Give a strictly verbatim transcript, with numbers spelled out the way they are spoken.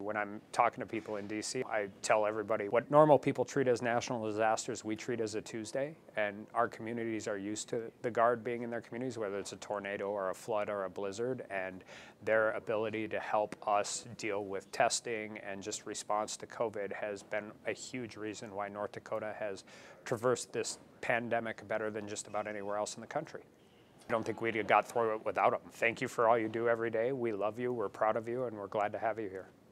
when I'm talking to people in D C, I tell everybody what normal people treat as national disasters, we treat as a Tuesday, and our communities are used to the Guard being in their communities, whether it's a tornado or a flood or a blizzard, and their ability to help us deal with testing and just response to COVID has been a huge reason why North Dakota has traversed this pandemic better than just about anywhere else in the country. I don't think we'd have got through it without them. Thank you for all you do every day. We love you, we're proud of you, and we're glad to have you here.